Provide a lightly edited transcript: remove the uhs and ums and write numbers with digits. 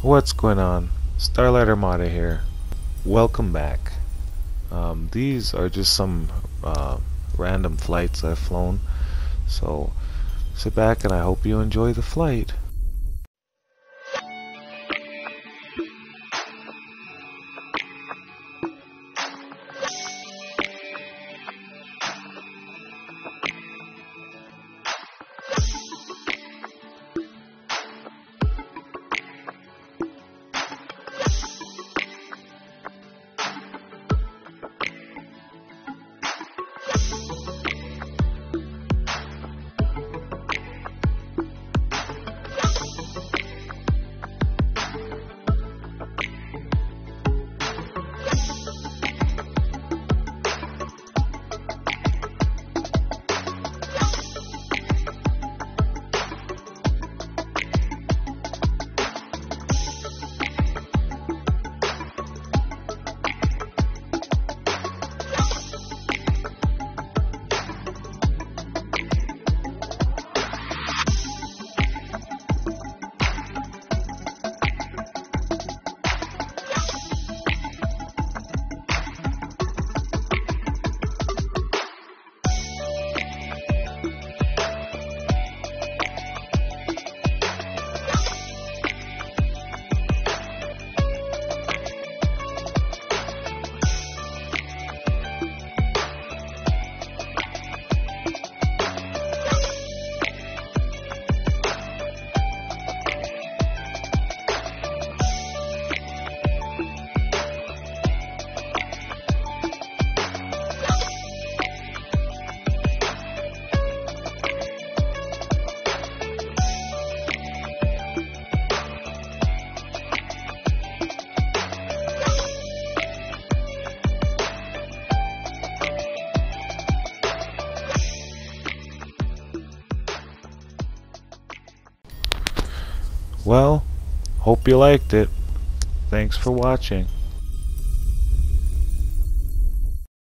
What's going on? Starlight Armada here. Welcome back. These are just some random flights I've flown. So sit back and I hope you enjoy the flight. Well, hope you liked it. Thanks for watching.